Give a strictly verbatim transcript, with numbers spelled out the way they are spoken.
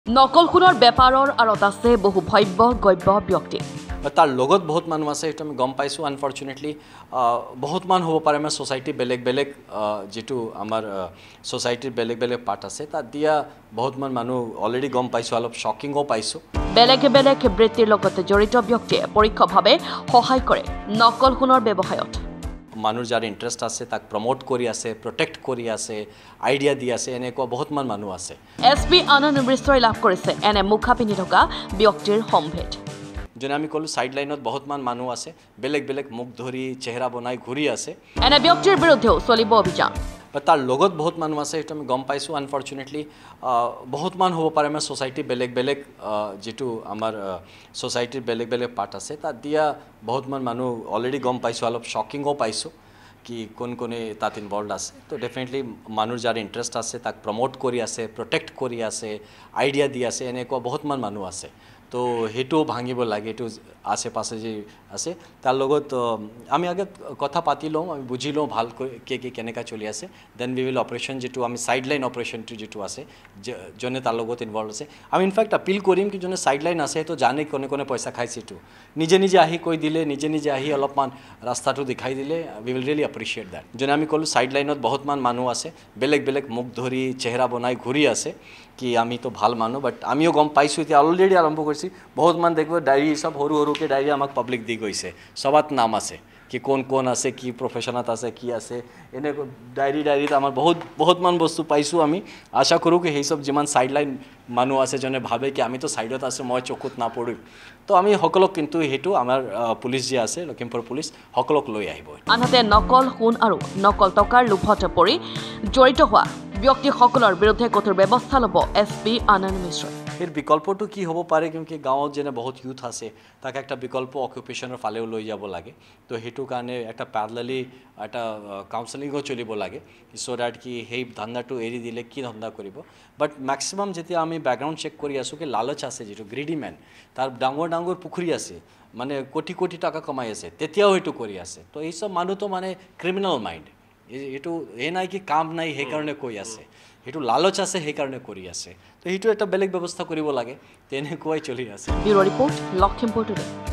নকল সোণৰ বেপাৰৰ আঁৰত আছে বহু ভব্য গব্য ব্যক্তি। তাৰ লগত বহুত মানুহ আছে, সেইটো আমি গম পাইছোঁ। আনফৰ্চুনেটলি বহুত মানুহ হ'ব পাৰে আমাৰ ছ'চাইটি বেলেগ বেলেগ যিটো আমাৰ ছ'চাইটিৰ বেলেগ বেলেগ পাৰ্ট আছে, তাত দিয়া বহুতমান মানুহ অলৰেডি গম পাইছোঁ, অলপ শ্বকিঙো পাইছোঁ। বেলেগ বেলেগ বৃত্তিৰ লগতে জড়িত ব্যক্তিয়ে পৰোক্ষভাৱে সহায় কৰে নকল সোণৰ ব্যৱসায়ত। মানুহ যাৰ ইণ্টাৰেষ্ট আছে তাক প্ৰমোট কৰি আছে, প্ৰটেক্ট কৰি আছে, আইডিয়া দি আছে, এনেকুৱা বহুতমান মানুহ আছে। এছ পি আনন্দ মিশ্ৰই লাভ কৰিছে এনে মুখা পিন্ধি থকা ব্যক্তিৰ সম্ভেদ। যেনে আমি ক'লোঁ চাইড লাইনত বহুতমান মানুহ আছে, বেলেগ বেলেগ মুখ ধৰি চেহেৰা বনাই ঘূৰি আছে। এনে ব্যক্তিৰ বিৰুদ্ধেও চলিব অভিযান। তাৰ লগত বহুত মানুহ আছে, সেইটো আমি গম পাইছোঁ। আনফৰ্চুনেটলি বহুত মানুহ হ'ব পাৰে আমাৰ ছ'চাইটি বেলেগ বেলেগ যিটো আমাৰ ছ'চাইটিৰ বেলেগ বেলেগ পাৰ্ট আছে, তাত দিয়া বহুতমান মানুহ অলৰেডি গম পাইছোঁ, অলপ শ্বকিঙো পাইছোঁ কি কোন কোনে তাত ইনভলভ আছে। তো ডেফিনেটলি মানুহ যাৰ ইণ্টাৰেষ্ট আছে তাক প্ৰমোট কৰি আছে, প্ৰটেক্ট কৰি আছে, আইডিয়া দি আছে, এনেকুৱা বহুতমান মানুহ আছে। তো সেইটোও ভাঙিব লাগে, এইটো আশে পাশে যে আছে তাৰ লগত আমি আগত কথা পাতি লওঁ, আমি বুজি লওঁ ভালকৈ কে কে কেনেকৈ চলি আছে। দেন উই উইল অপাৰেশ্যন যিটো আমি চাইড লাইন অপাৰেশ্যনটো যিটো আছে, যোনে তাৰ লগত ইনভলভ আছে, আমি ইনফেক্ট আপিল কৰিম কি যোনে চাইড লাইন আছে সেইটো জানে কোনে কোনে পইচা খাইছে। এইটো নিজে নিজে আহি কৈ দিলে, নিজে নিজে আহি অলপমান ৰাস্তাটো দেখাই দিলে, we will really appreciate that. যেনে আমি ক'লোঁ চাইড লাইনত বহুতমান মানুহ আছে, বেলেগ বেলেগ মুখ ধৰি চেহেৰা বনাই ঘূৰি আছে কি আমিতো ভাল মানুহ, বাট আমিও গম পাইছোঁ এতিয়া অলৰেডি আৰম্ভ কৰিছোঁ। বহুতমান দেখিব ডায়েৰী চব সৰু সৰুকৈ ডায়েৰী আমাক পাব্লিক দি গৈছে, চবত নাম আছে কি কোন কোন আছে, কি প্ৰফেশ্যনত আছে, কি আছে, এনেকৈ ডায়েৰী ডায়েৰীত আমাৰ বহুত বহুতমান বস্তু পাইছোঁ। আমি আশা কৰোঁ কি সেই চব যিমান চাইড লাইন মানুহ আছে যোনে ভাবে কি আমিতো চাইডত আছোঁ, মই চকুত নাপৰিম, তো আমি সকলক কিন্তু সেইটো আমাৰ পুলিচ যি আছে লখিমপুৰ পুলিচ সকলক লৈ আহিব। আনহাতে নকল সোণ আৰু নকল টকাৰ লোভত পৰি জড়িত হোৱা ব্যক্তিসকলৰ বিৰুদ্ধে কঠোৰ ব্যৱস্থা ল'ব এছ পি আনন্দ মিশ্ৰই। এর বিকল্পটো কি হ'ব পাৰে, কিয়কি গাঁৱত যেনে বহুত ইউথ আছে, তাক একটা বিকল্প অকুপেশ্যনৰ ফালেও লৈ যাব লাগে। তো সেইটো কাৰণে একটা প্যাৰালালি এটা কাউন্সেলিঙো চলিব লাগে, চ' ডেট কি সেই ধান্দাটো এৰি দিলে কি ধান্দা কৰিব। বাট মেক্সিমাম যেতিয়া আমি বেকগ্ৰাউণ্ড চেক কৰি আছোঁ কি লালচ আছে, যিটো গ্ৰিডি মেন, তাৰ ডাঙৰ ডাঙৰ পুখুৰী আছে, মানে কোটি কোটি টকা কমাই আছে, তেতিয়াও সেইটো কৰি আছে। তো এইসব মানুহটো মানে ক্ৰিমিনেল মাইণ্ড, এইটো এই নাই কি কাম নাই সেইকাৰণে কৈ আছে, সেইটো লালচ আছে সেইকাৰণে কৰি আছে। তো সেইটো এটা বেলেগ ব্যৱস্থা কৰিব লাগে, তেনেকুৱাই চলি আছে। Bureau' report, Lakhimpur today.